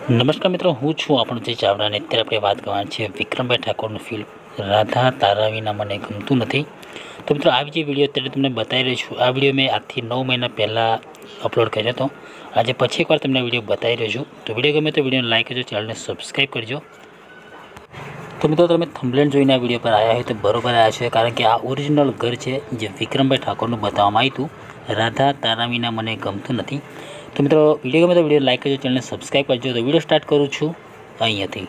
નમસ્કાર મિત્રો, હું છું આપણો જે ચાવડાને અત્યારે આપણે વાત કરવાની છે વિક્રમભાઈ ઠાકોરનું ફિલ્મ રાધા તારા વિના મને ગમતું નથી। તો મિત્રો આ જે વિડીયો અત્યારે તમને બતાવી રહ્યો છું, આ વિડીયો મેં આજથી 9 મહિના પહેલાં અપલોડ કર્યો હતો। આજે પછી એકવાર તમને વિડીયો બતાવી રહ્યો છું। તો વિડીયો ગમે તો વિડીયોને લાઈક કરજો, ચેનલને સબસ્ક્રાઈબ કરજો। તો મિત્રો તમે થંબનેલ જોઈને આ વિડીયો પર આવ્યા હોય તો બરોબર આવ્યા છે, કારણ કે આ ઓરિજિનલ ઘર છે જે વિક્રમભાઈ ઠાકોરનું બતાવવામાં આવ્યું હતું, રાધા તારા વિના મને ગમતું નથી। તો મિત્રો વિડીયો ગમે તો વિડીયો લાઈક કરજો, ચેનલને સબસ્ક્રાઈબ કરજો। તો વિડીયો સ્ટાર્ટ કરું છું અહીંયાથી।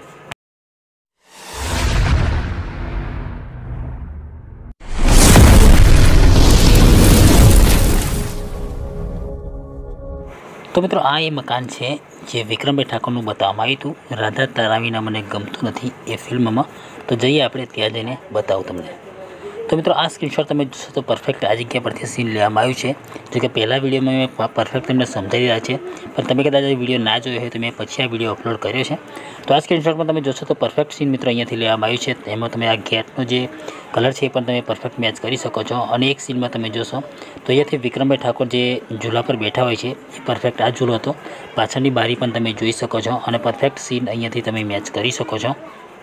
તો મિત્રો આ એ મકાન છે જે વિક્રમભાઈ ઠાકોરનું બતાવવામાં આવ્યું હતું, રાધા તારા વિના મને ગમતું નથી એ ફિલ્મમાં। તો જઈએ આપણે ત્યાં જઈને બતાવું તમને। તો મિત્રો આ સ્ક્રીનશોટ તમે જોશો તો પરફેક્ટ આ જગ્યા પરથી સીન લેવામાં આવ્યું છે। જો કે પહેલાં વિડીયોમાં મેં પરફેક્ટ તમને સમજાવી રહ્યા છે, પણ તમે કદાચ આ વિડીયો ના જોયો હોય તો મેં પછી આ વિડીયો અપલોડ કર્યો છે। તો આ સ્ક્રીનશોટમાં તમે જોશો તો પરફેક્ટ સીન મિત્રો અહીંયાથી લેવામાં આવ્યું છે। એમાં તમે આ ગેટનો જે કલર છે એ પણ તમે પરફેક્ટ મેચ કરી શકો છો। અને એક સીનમાં તમે જોશો તો અહીંયાથી વિક્રમભાઈ ઠાકોર જે ઝૂલા પર બેઠા હોય છે એ પરફેક્ટ આ ઝૂલો હતો, પાછળની બારી પણ તમે જોઈ શકો છો અને પરફેક્ટ સીન અહીંયાથી તમે મેચ કરી શકો છો।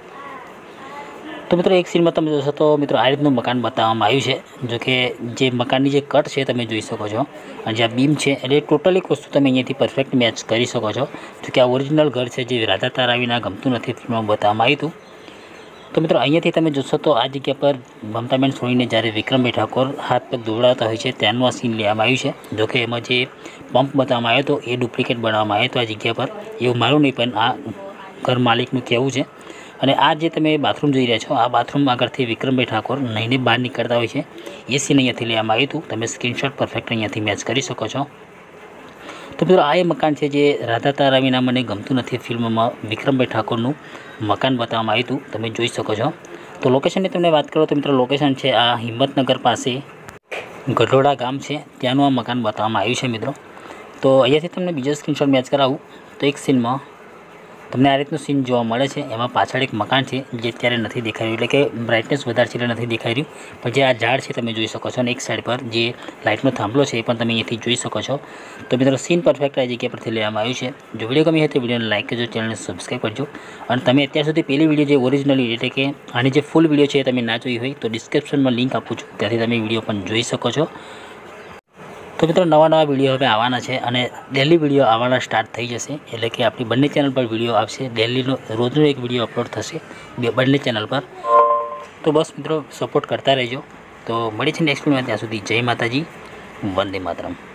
તો મિત્રો એક સીનમાં તમે જોશો તો મિત્રો આ રીતનું મકાન બતાવવામાં આવ્યું છે। જો કે જે મકાનની જે કટ છે તમે જોઈ શકો છો, અને જે આ બીમ છે એટલે ટોટલ એક વસ્તુ તમે અહીંયાથી પરફેક્ટ મેચ કરી શકો છો। જો કે આ ઓરિજિનલ ઘર છે જે રાધા તારા વિના ગમતું નથી ફિલ્મમાં બતાવવામાં આવ્યું હતું। તો મિત્રો અહીંયાથી તમે જોશો તો આ જગ્યા પર મમતાબેન સોનીને જ્યારે વિક્રમભાઈ ઠાકોર હાથ પગ દોડાવતા હોય છે ત્યાંનું આ સીન લેવામાં આવ્યું છે। જો કે એમાં જે પંપ બતાવવામાં આવ્યો હતો એ ડુપ્લિકેટ બનાવવામાં આવ્યો હતો આ જગ્યા પર, એવું મારું નહીં પણ આ ઘર માલિકનું કહેવું છે। અને આ જે તમે બાથરૂમ જોઈ રહ્યા છો, આ બાથરૂમ આગળથી વિક્રમભાઈ ઠાકોર નહીને બહાર નીકળતા હોય છે એ સીન અહીંયાથી લેવામાં આવ્યું હતું। તમે સ્ક્રીનશોટ પરફેક્ટ અહીંયાથી મેચ કરી શકો છો। તો મિત્રો આ એ મકાન છે જે રાધા તારા વિના મને ગમતું નથી ફિલ્મમાં વિક્રમભાઈ ઠાકોરનું મકાન બતાવવામાં આવ્યું હતું, તમે જોઈ શકો છો। તો લોકેશનની તમને વાત કરો તો મિત્રો લોકેશન છે આ હિંમતનગર પાસે ગઢોડા ગામ છે, ત્યાંનું આ મકાન બતાવવામાં આવ્યું છે મિત્રો। તો અહીંયાથી તમને બીજો સ્ક્રીનશોટ મેચ કરાવું તો એક સીનમાં તમને આ રીતનું સીન જોવા મળે છે। એમાં પાછળ એક મકાન છે જે અત્યારે નથી દેખાઈ રહ્યું, એટલે કે બ્રાઇટનેસ વધારે છે એટલે નથી દેખાઈ રહ્યું, પણ જે આ ઝાડ છે તમે જોઈ શકો છો। અને એક સાઈડ પર જે લાઇટનો થાંભલો છે એ પણ તમે અહીંયાથી જોઈ શકો છો। તો મિત્રો સીન પરફેક્ટ આ જગ્યા પરથી લેવામાં આવ્યું છે। જો વિડીયો ગમી હોય તો વિડીયોને લાઈક કરજો, ચેનલને સબસ્ક્રાઈબ કરજો। અને તમે અત્યાર સુધી પહેલી વિડીયો જે ઓરિજિનલી એટલે કે આની જે ફૂલ વિડીયો છે એ તમે ના જોઈ હોય તો ડિસ્ક્રિપ્શનમાં લિંક આપું છું, ત્યાંથી તમે વિડીયો પણ જોઈ શકો છો। તો મિત્રો નવા વિડીયો હવે આવવાના છે અને ડેલી વિડીયો આવવાના સ્ટાર્ટ થઈ જશે, એટલે કે આપણી બંને ચેનલ પર વિડીયો આવશે, ડેલીનો રોજનો એક વિડીયો અપલોડ થશે બંને ચેનલ પર। તો બસ મિત્રો સપોર્ટ કરતા રહેજો। તો મળી છે નેક્સ્ટ વિડીયોમાં, ત્યાં સુધી જય માતાજી, વંદે માતરમ।